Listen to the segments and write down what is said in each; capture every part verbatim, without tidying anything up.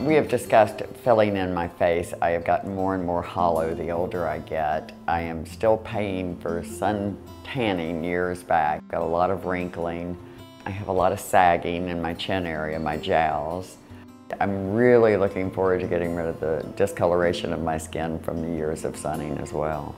We have discussed filling in my face. I have gotten more and more hollow the older I get. I am still paying for sun tanning years back. Got a lot of wrinkling. I have a lot of sagging in my chin area, my jowls. I'm really looking forward to getting rid of the discoloration of my skin from the years of sunning as well.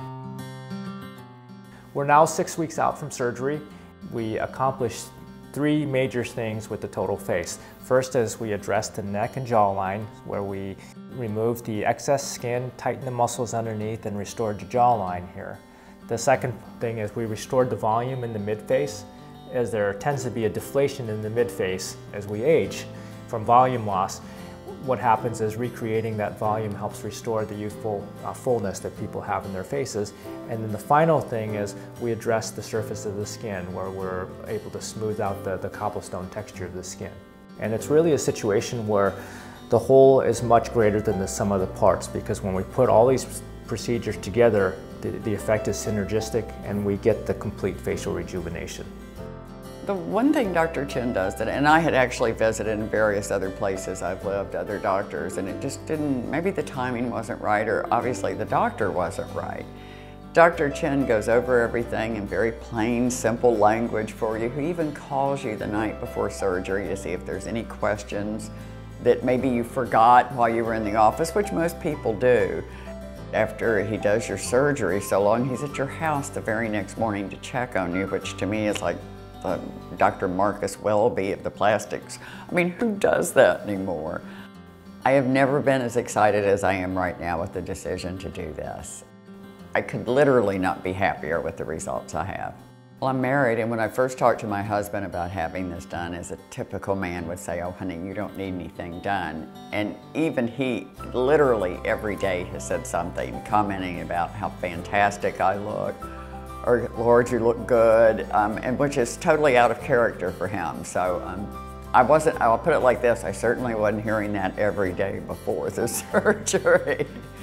We're now six weeks out from surgery. We accomplished three major things with the total face. First is we addressed the neck and jawline, where we removed the excess skin, tightened the muscles underneath, and restored the jawline here. The second thing is we restored the volume in the mid-face, as there tends to be a deflation in the mid-face as we age from volume loss. What happens is recreating that volume helps restore the youthful uh, fullness that people have in their faces. And then the final thing is we address the surface of the skin, where we're able to smooth out the, the cobblestone texture of the skin. And it's really a situation where the whole is much greater than the sum of the parts, because when we put all these procedures together, the, the effect is synergistic and we get the complete facial rejuvenation. The one thing Doctor Chen does, that, and I had actually visited in various other places I've lived, other doctors, and it just didn't, maybe the timing wasn't right, or obviously the doctor wasn't right. Doctor Chen goes over everything in very plain, simple language for you. He even calls you the night before surgery to see if there's any questions that maybe you forgot while you were in the office, which most people do. After he does your surgery so long, he's at your house the very next morning to check on you, which to me is like Uh, Doctor Marcus Welby of the plastics. I mean, who does that anymore? I have never been as excited as I am right now with the decision to do this. I could literally not be happier with the results I have. Well, I'm married, and when I first talked to my husband about having this done, as a typical man would say, "Oh honey, you don't need anything done." And even he literally every day has said something, commenting about how fantastic I look, or "Lord, you look good," um, and which is totally out of character for him. So um, I wasn't, I'll put it like this, I certainly wasn't hearing that every day before the surgery.